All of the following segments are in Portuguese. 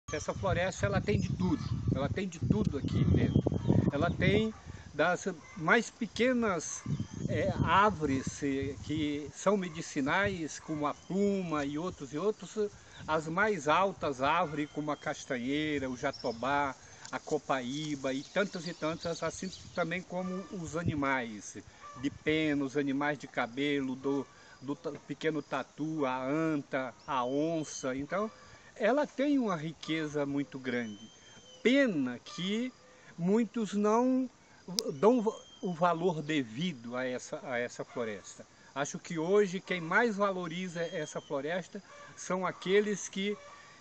Essa floresta ela tem de tudo aqui dentro. Ela tem das mais pequenas árvores que são medicinais, como a pluma e outros, as mais altas árvores como a castanheira, o jatobá, a copaíba e tantas, assim também como os animais de pena, os animais de cabelo, do pequeno tatu, a anta, a onça. Então, ela tem uma riqueza muito grande. Pena que muitos não dão o valor devido a essa floresta. Acho que hoje quem mais valoriza essa floresta são aqueles que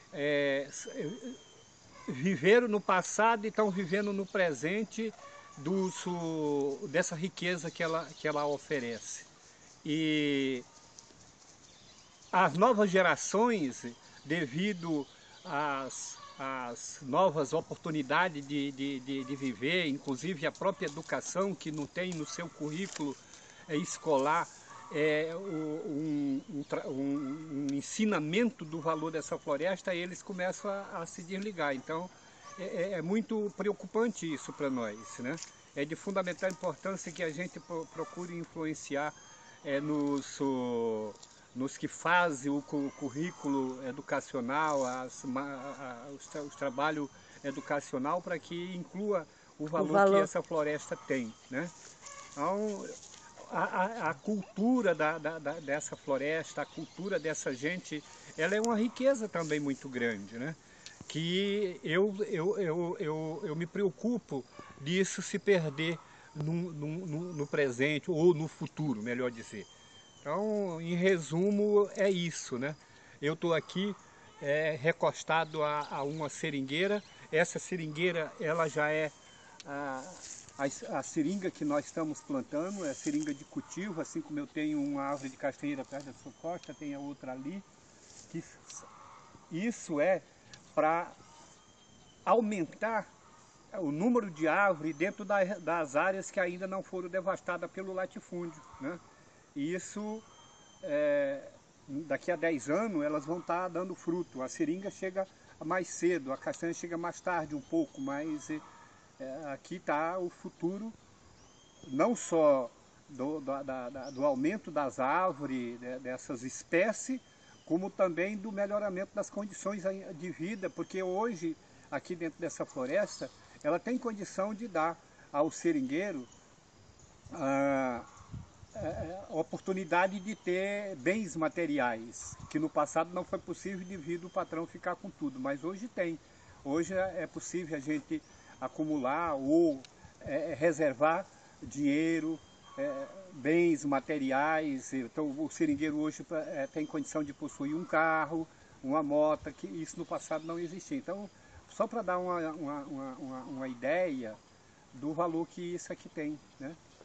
viveram no passado e estão vivendo no presente dessa riqueza que ela oferece. E as novas gerações, devido às novas oportunidades de viver, inclusive a própria educação, que não tem no seu currículo escolar um ensinamento do valor dessa floresta, eles começam a se desligar. Então é muito preocupante isso para nós, né? É de fundamental importância que a gente procure influenciar nos que fazem o currículo educacional, os trabalhos educacional, para que inclua o valor que essa floresta tem, né? Então, a cultura dessa floresta, a cultura dessa gente, ela é uma riqueza também muito grande, né? Que eu me preocupo disso se perder no presente ou no futuro, melhor dizer. Então, em resumo, é isso, né? Eu estou aqui recostado a uma seringueira. Essa seringueira, ela já é a seringa que nós estamos plantando, é a seringa de cultivo, assim como eu tenho uma árvore de castanheira perto da sua costa, tem a outra ali. Isso é para aumentar o número de árvores dentro das áreas que ainda não foram devastadas pelo latifúndio, né? E isso, daqui a 10 anos, elas vão estar dando fruto. A seringa chega mais cedo, a castanha chega mais tarde um pouco, mas aqui está o futuro, não só do aumento das árvores, dessas espécies, como também do melhoramento das condições de vida, porque hoje, aqui dentro dessa floresta, ela tem condição de dar ao seringueiro a oportunidade de ter bens materiais, que no passado não foi possível devido ao patrão ficar com tudo, mas hoje tem. Hoje é possível a gente acumular ou reservar dinheiro, bens materiais. Então o seringueiro hoje tem condição de possuir um carro, uma moto, que isso no passado não existia. Então, só para dar uma ideia do valor que isso aqui tem, né?